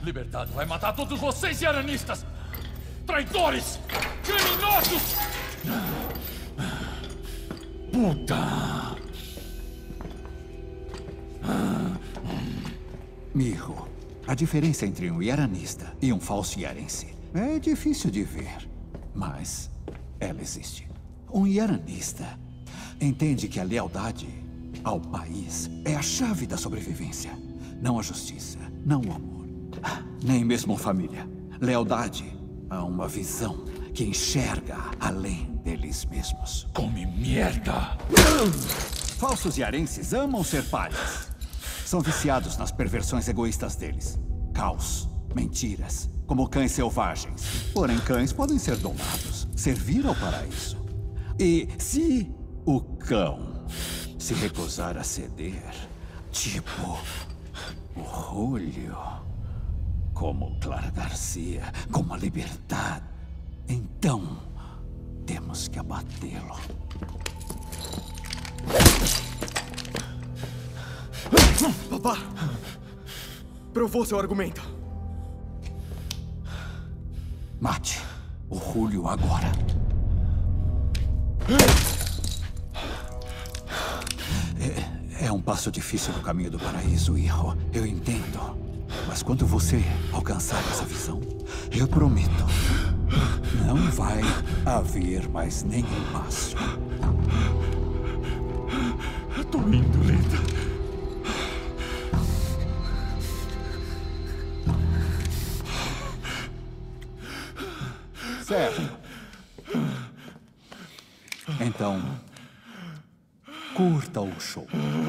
Liberdade vai matar todos vocês, yaranistas! Traidores! Criminosos! Puta! Miho, a diferença entre um yaranista e um falso yarense é difícil de ver, mas ela existe. Um yaranista entende que a lealdade ao país é a chave da sobrevivência. Não a justiça, não o amor, nem mesmo a família. Lealdade a uma visão que enxerga além deles mesmos. Come merda! Falsos yarenses amam ser párias. São viciados nas perversões egoístas deles. Caos, mentiras, como cães selvagens. Porém, cães podem ser domados, servir ao paraíso. E se o cão se recusar a ceder, tipo o Julio, como Clara Garcia, como a liberdade, então temos que abatê-lo. Papá! Provou seu argumento. Mate o Julio agora. É um passo difícil no caminho do paraíso, hijo. Eu entendo. Mas quando você alcançar essa visão, eu prometo, não vai haver mais nenhum passo. Eu tô indo, linda. Certo. Então, curta o show.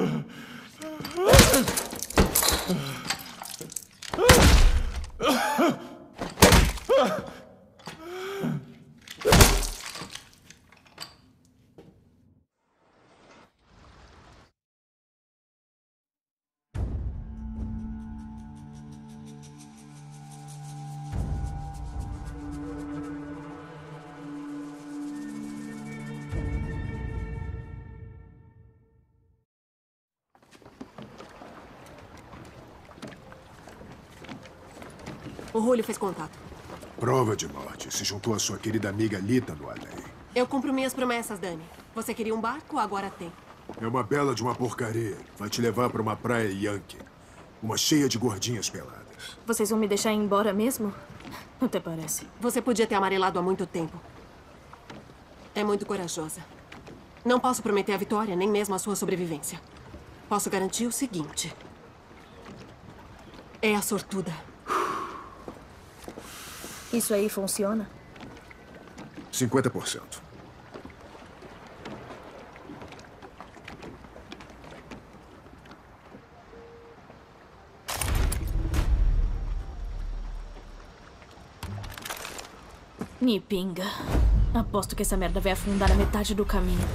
O Julio fez contato. Prova de morte. Se juntou à sua querida amiga Lita no além. Eu cumpro minhas promessas, Dani. Você queria um barco? Agora tem. É uma bela de uma porcaria. Vai te levar para uma praia yankee. Uma cheia de gordinhas peladas. Vocês vão me deixar ir embora mesmo? Até parece. Você podia ter amarelado há muito tempo. É muito corajosa. Não posso prometer a vitória, nem mesmo a sua sobrevivência. Posso garantir o seguinte. É a sortuda. Isso aí funciona? 50%. Me pinga. Aposto que essa merda vai afundar na metade do caminho.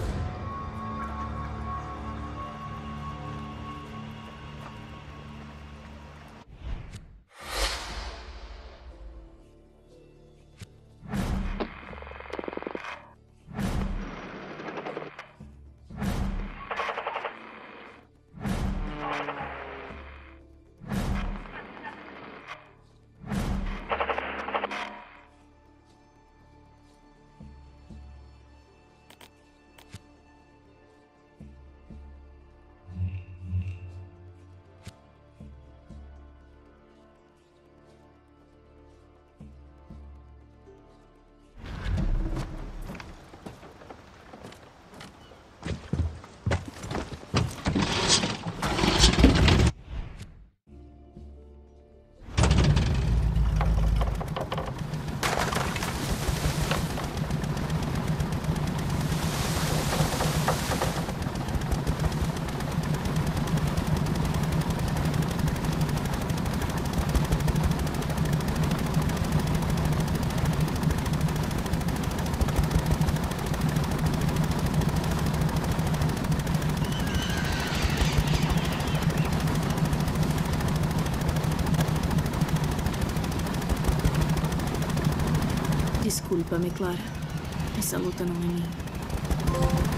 Desculpa-me, Clara. Essa luta não é minha.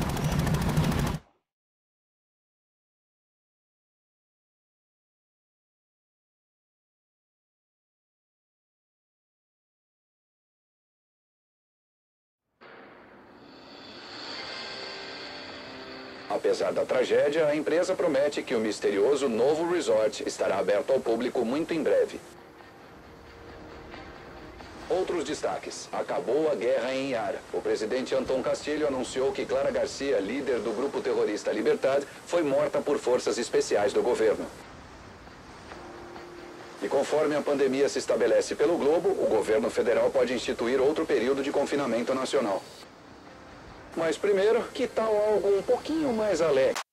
Apesar da tragédia, a empresa promete que o misterioso novo resort estará aberto ao público muito em breve. Outros destaques. Acabou a guerra em Iara. O presidente Antón Castillo anunciou que Clara Garcia, líder do grupo terrorista Libertad, foi morta por forças especiais do governo. E conforme a pandemia se estabelece pelo globo, o governo federal pode instituir outro período de confinamento nacional. Mas primeiro, que tal algo um pouquinho mais alegre?